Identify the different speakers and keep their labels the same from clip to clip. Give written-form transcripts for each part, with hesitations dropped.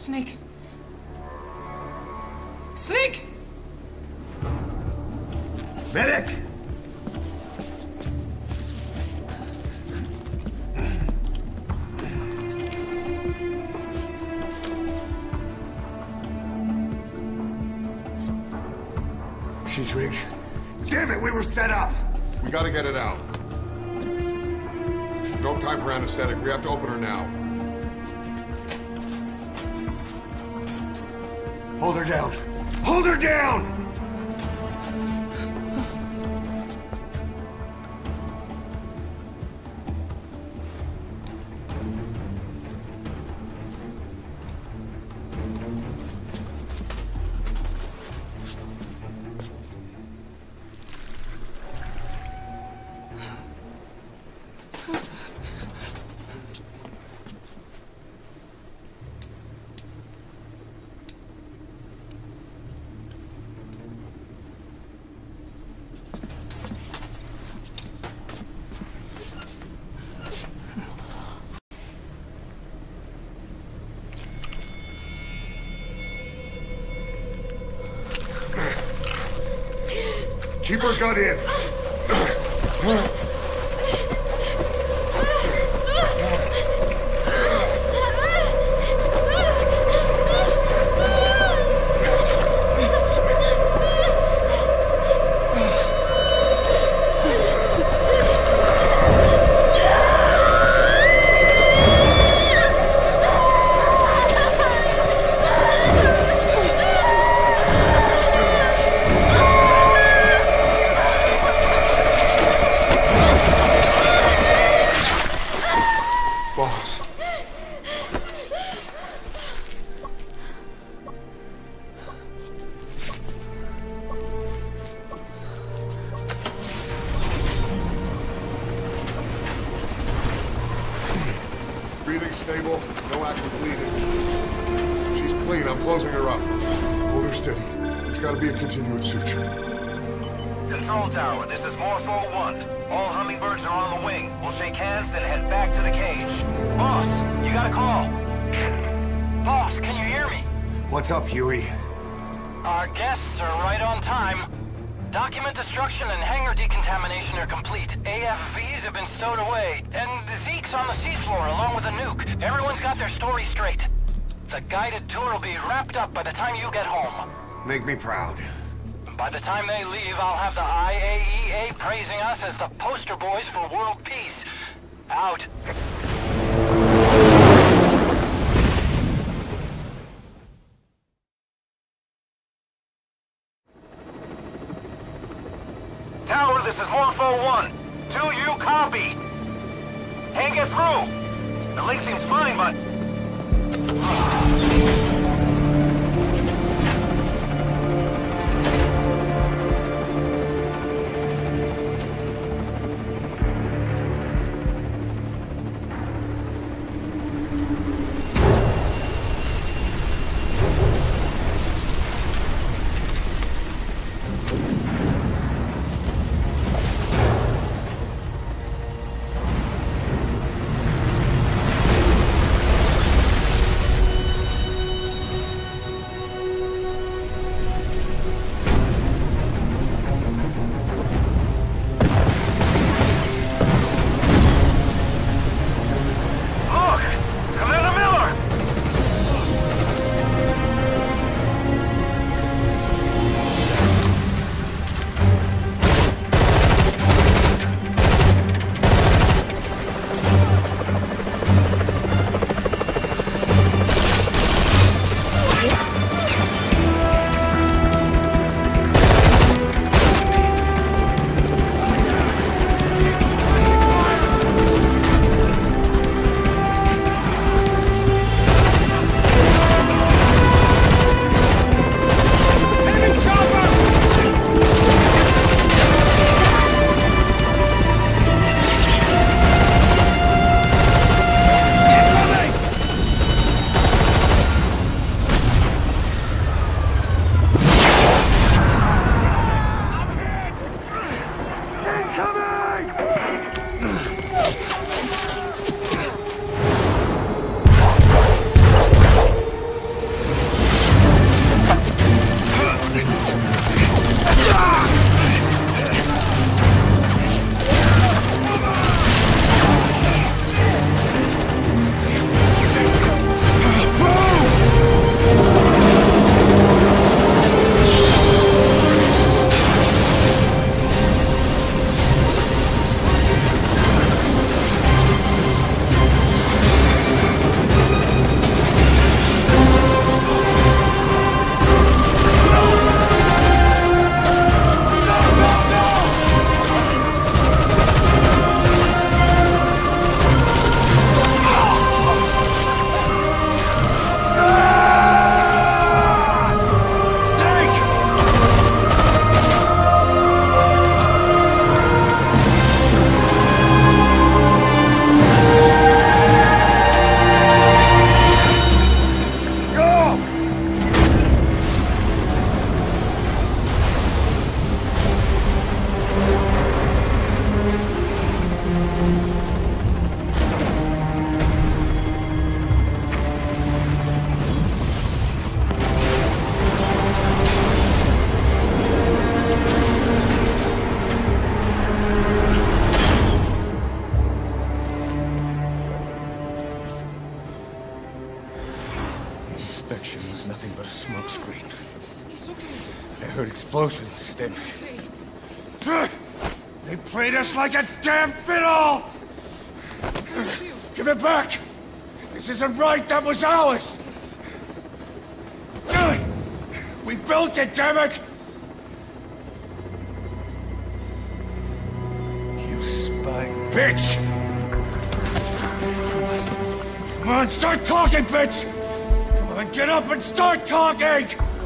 Speaker 1: Snake! Snake!
Speaker 2: Medic! She's rigged. Damn it, we were set up!
Speaker 3: We gotta get it out. No time for anesthetic. We have to open her now.
Speaker 2: Hold her down. Hold her down! Keep her gun in.
Speaker 3: Breathing stable, no active bleeding. She's clean, I'm closing her up. Hold her steady. It's gotta be a continuous suture.
Speaker 4: Control tower, this is Morpho 1. All hummingbirds are on the wing. We'll shake hands, then head back to the cage. Boss, you got a call. Boss, can you hear me?
Speaker 2: What's up, Huey?
Speaker 4: Our guests are right on time. Document destruction and hangar decontamination are complete. AFVs have been stowed away, and Zeke's on the seafloor along with a nuke. Everyone's got their story straight. The guided tour will be wrapped up by the time you get home.
Speaker 2: Make me proud.
Speaker 4: By the time they leave, I'll have the IAEA praising us as the poster boys for world peace. Out. Tower, this is Morpho 1. Do you copy? Can't get through. The link seems fine, but...
Speaker 2: inspection was nothing but a smokescreen. I heard explosions, then... They played us like a damn fiddle! Give it back! This isn't right, that was ours! We built it, damn it! You spying bitch! Come on, start talking, bitch! Come on, get up and start talking!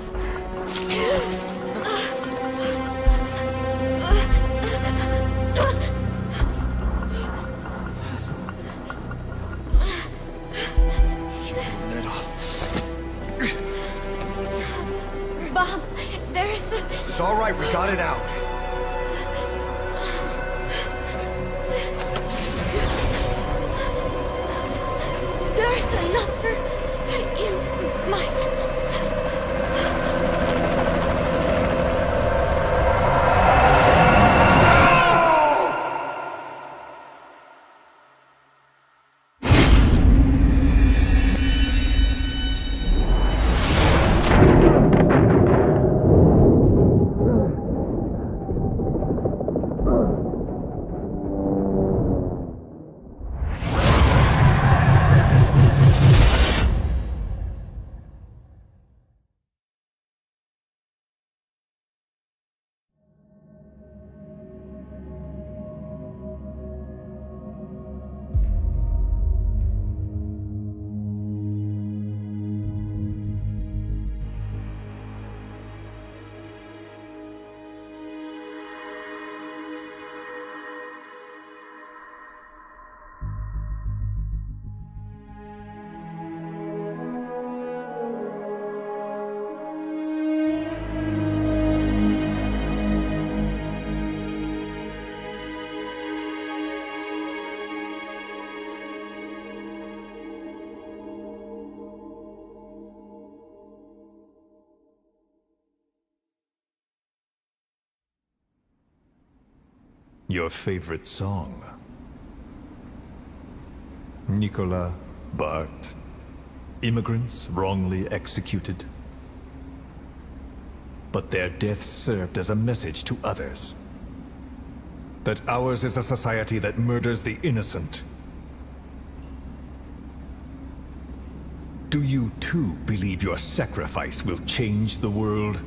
Speaker 1: Bob, there's...
Speaker 5: It's all right, we got it out.
Speaker 1: There's another in my...
Speaker 6: Your favorite song? Nicolas, Bart, immigrants wrongly executed. But their deaths served as a message to others. That ours is a society that murders the innocent. Do you too believe your sacrifice will change the world?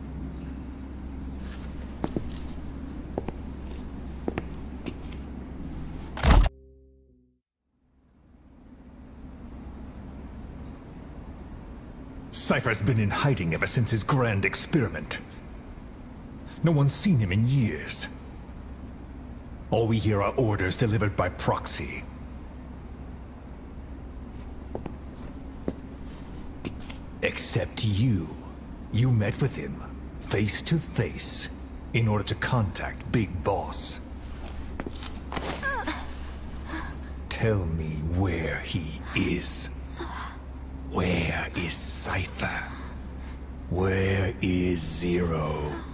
Speaker 6: Cypher's been in hiding ever since his grand experiment. No one's seen him in years. All we hear are orders delivered by proxy. Except you. You met with him, face to face, in order to contact Big Boss. Tell me where he is. Where is Cypher? Where is Zero?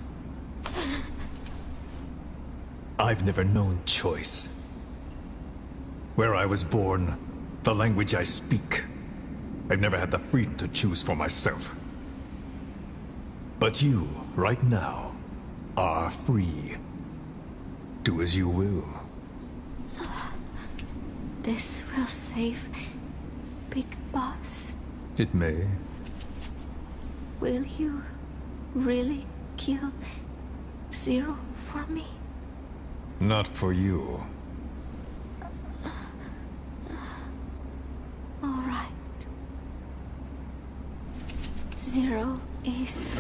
Speaker 6: I've never known choice. Where I was born, the language I speak, I've never had the freedom to choose for myself. But you, right now, are free. Do as you will.
Speaker 1: This will save Big Boss.
Speaker 6: It may.
Speaker 1: Will you really kill Zero for me?
Speaker 6: Not for you.
Speaker 1: All right. Zero is...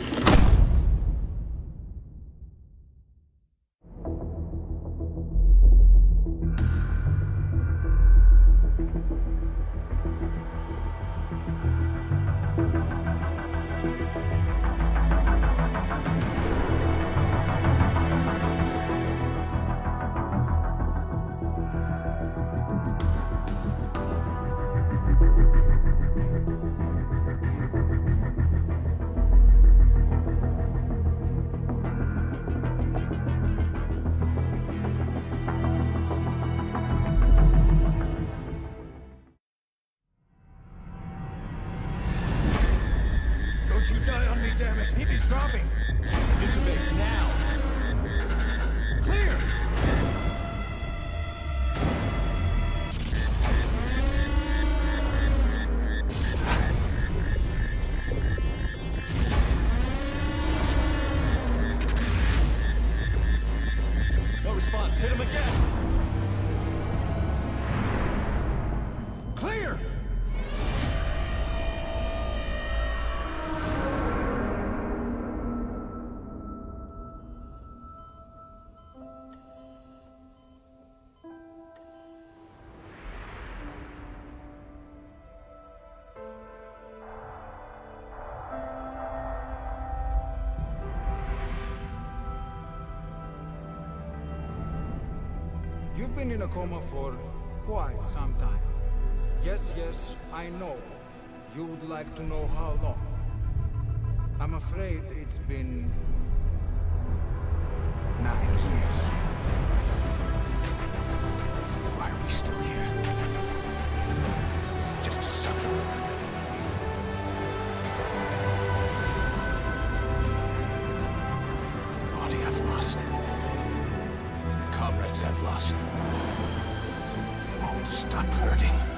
Speaker 2: Don't you die on me, damn it! He be dropping!
Speaker 7: Intubate now!
Speaker 2: Clear!
Speaker 7: No response. Hit him again!
Speaker 2: Clear! You've been in a coma for quite some time. Yes, yes, I know. You would like to know how long. I'm afraid it's been 9 years. Why are we still here? Just to suffer. The body I've lost. The comrades I've lost. Won't stop hurting.